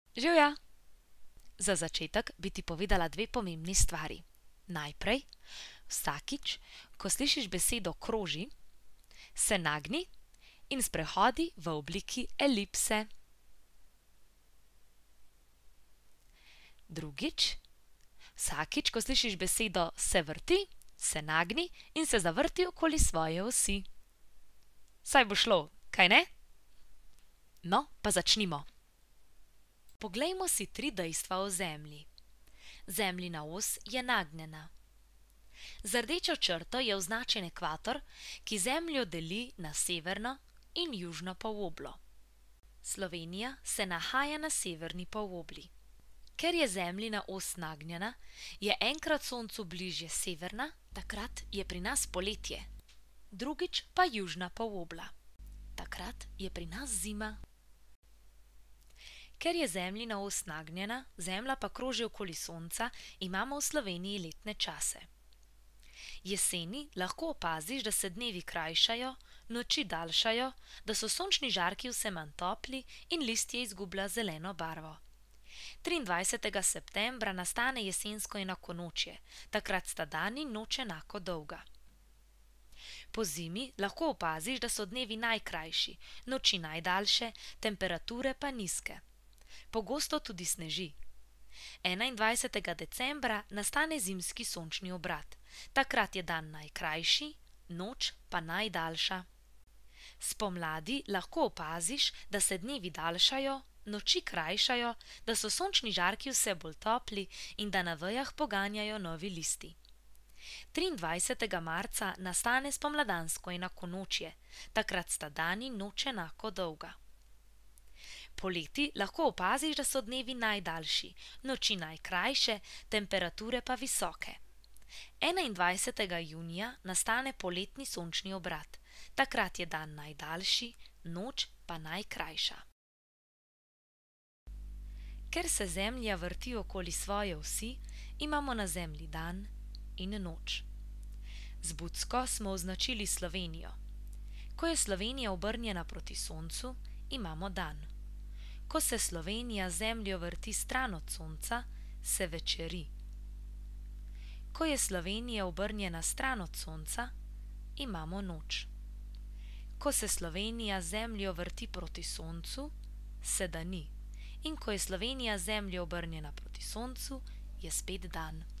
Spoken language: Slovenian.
Živja! Za začetek bi ti povedala dve pomembni stvari. Najprej, vsakič, ko slišiš besedo kroži, se nagni in sprehodi v obliki elipse. Drugič, vsakič, ko slišiš besedo se vrti, se nagni in se zavrti okoli svoje osi. Saj bo šlo, kajne? No, pa začnimo. Poglejmo si 3 dejstva o Zemlji. Zemljina os je nagnjena. Z rdečo črto je označen ekvator, ki Zemljo deli na severno in južno poloblo. Slovenija se nahaja na severni polobli. Ker je Zemljina os nagnjena, je enkrat Soncu bližje severna, takrat je pri nas poletje. Drugič pa južna polobla. Takrat je pri nas zima. Ker je Zemljina os nagnjena, Zemlja pa kroži okoli Sonca, imamo v Sloveniji letne čase. Jeseni lahko opaziš, da se dnevi krajšajo, noči daljšajo, da so sončni žarki vse manj topli in listje izgublja zeleno barvo. 23. septembra nastane jesensko enakonočje, takrat sta dan in noč enako dolga. Po zimi lahko opaziš, da so dnevi najkrajši, noči najdaljše, temperature pa nizke. Pogosto tudi sneži. 21. decembra nastane zimski sončni obrat. Takrat je dan najkrajši, noč pa najdaljša. Spomladi lahko opaziš, da se dnevi daljšajo, noči krajšajo, da so sončni žarki vse bolj topli in da na vejah poganjajo novi listi. 23. marca nastane spomladansko enakonočje. Takrat sta dan in noč enako dolga. Poleti lahko opaziš, da so dnevi najdaljši, noči najkrajše, temperature pa visoke. 21. junija nastane poletni sončni obrat. Takrat je dan najdaljši, noč pa najkrajša. Ker se Zemlja vrti okoli svoje osi, imamo na Zemlji dan in noč. Z bucko smo označili Slovenijo. Ko je Slovenija obrnjena proti Soncu, imamo dan. Ko se Slovenija z Zemljo vrti stran od Sonca, se večeri. Ko je Slovenija obrnjena stran od Sonca, imamo noč. Ko se Slovenija z Zemljo vrti proti Soncu, se dani. In ko je Slovenija z Zemljo obrnjena proti Soncu, je spet dan.